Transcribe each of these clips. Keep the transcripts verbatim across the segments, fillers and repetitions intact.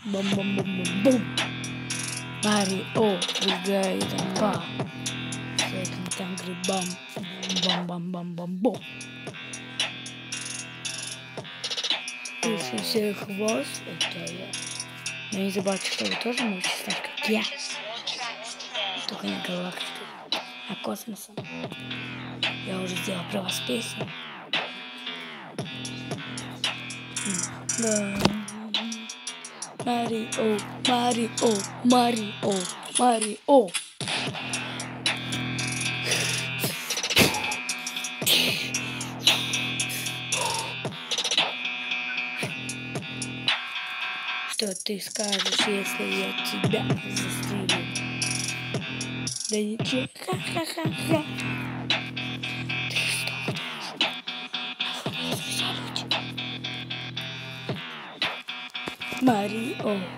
Бум-бум-бум-бум-бум. Марио прыгает по всяким там грибам. Бам-бам-бам-бам-бум. Если всех хвост, это я. Но не забывайте, что вы тоже можете стать как я. Только не галактикой, а космосом. Я уже сделал про вас песню. Марио, Марио, Марио, Марио. Что ты скажешь, если я тебя застрелю? Да ничего, ха-ха-ха-ха. Ты сдохнешь. Марио.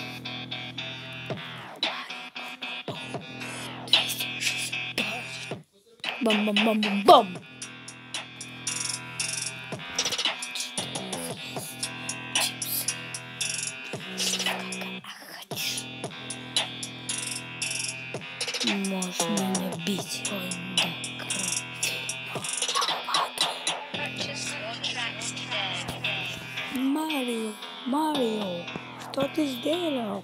Бам-бам-бам-бам-бам. Можешь меня бить, ой, да, кровь. Марио, Марио, что ты сделал?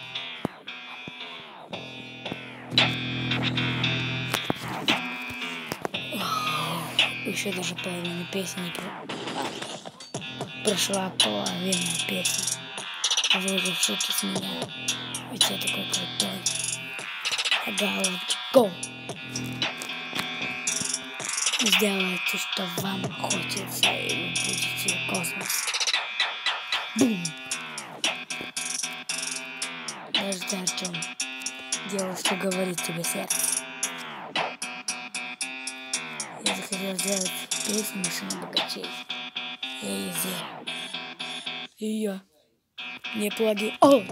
Еще даже половина песни не про... прошла половина песни. А вы уже в шоке с меня. Ведь я такой крутой. Галактик, го! Сделайте, что вам хочется, и вы будете космос. Бум! Подожди, Артем. Делай, что говорит тебе сердце. Я захотел сделать песню «Машина богачей». Я ее сделал. И я не плагиат.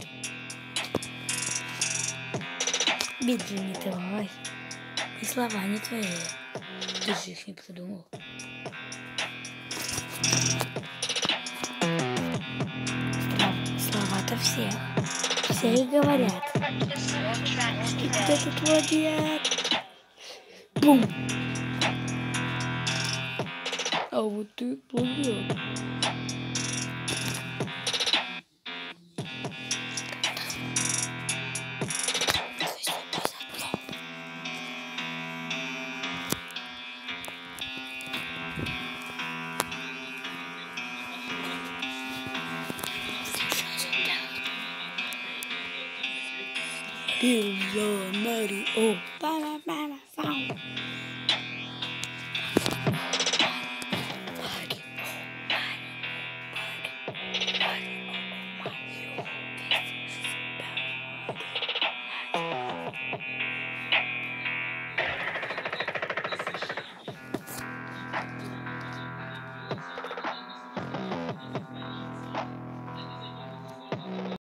Бит же не твой. И слова не твои. Ты же их не придумал. Слова-то все. Все и говорят. И где тут плагиат? Бум! А вот ты плагиат. Марио, Марио,